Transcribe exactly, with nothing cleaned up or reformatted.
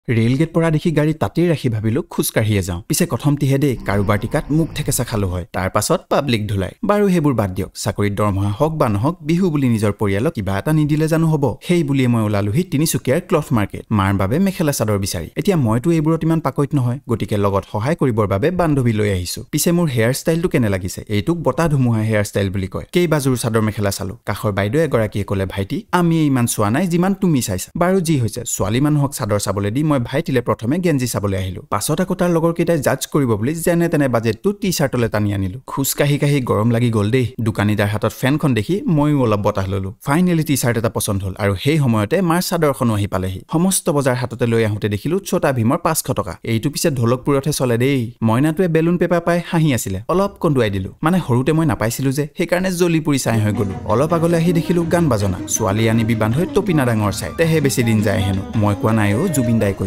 rail gate পৰা দেখি গাড়ী তাতেই ৰাখি ভাবিলো খুচকাঢ়িয়ে যাওঁ পিছে কথমটিহে দেই কাৰোবাৰ টিকাত মুখ ঠেকেচা খালো হয় তাৰ পাছত পাব্লিক ধুলাই বাৰু হেবোৰ বাদ দিয়ক চাকৰিৰ দৰমহা হক বা নহক বিহু বুলি নিজৰ পৰিয়ালক কিবা এটা নিদিলে জানো হ'ব সেই বুলি মই ওলালোহি তিনিচুকীয়াৰ ক্লথ মাৰ্কেট মাৰ বাবে মেখেলা চাদৰ বিচাৰি এতিয়া মইতো এইবোৰত ইমান পাকৈত নহয় গতিকে লগত সহায় কৰিবৰ বাবে বান্ধৱী লৈ আহিছো পিছে মোৰ হেয়াৰ ষ্টাইলটো কেনে লাগিছে এইটোক বতা ধুমুহা হেয়াৰ ষ্টাইল বুলি কয় কেইবাজোৰ চাদৰ মেখেলা চালো কাষৰ বাইদেউ এগৰাকীয়ে ক'লে ভাইটি আমি ইমান চোৱা নাই যিমান তুমি চাইছা বাৰু যি হৈছে ছোৱালী মানুহক চাদৰ চাবলৈ দি মই ভাইটিলে প্ৰথমে গেঞ্জি চাবলৈ আহিলো পাছত আকৌ তাৰ লগৰ কেইটাই জাজ কৰিব বুলি যেনে তেনে বাজেটটো টি-শাৰ্টলে টানি আনিলো খুজ কাহি কাহি গৰম লাগি গল দেই দোকানীদাৰ হাতত ফেনখন দেখি মইও অলপ বতাহ ললো ফাইনেলি টি-শাৰ্ট এটা পছন্দ হ'ল আৰু সেই সময়তে মাৰ চাদৰখনো আহি পালেহি সমস্ত বজাৰ হাততে লৈ আহোতে দেখিলো ছোটা ভীমৰ পাঁচশ টকা এইটো পিছে ঢোলকপুৰতহে চলে দেই মইনাটোৱে বেলুন পেপাৰ পাই হাঁহি আছিলে অলপ কন্দুৱাই দিলো মানে সৰুতে মই নাপাইছিলো যে সেইকাৰণে জলি পুৰি চাই হৈ গলো অলপ আগলৈ আহি দেখিলো গান বাজনা ছোৱালী আনিবি বান্ধৈ টপিনা ডাঙৰ চাই তেহে বেছি দিন যায় হেনো মই কোৱা নাই অ জুবিন দাই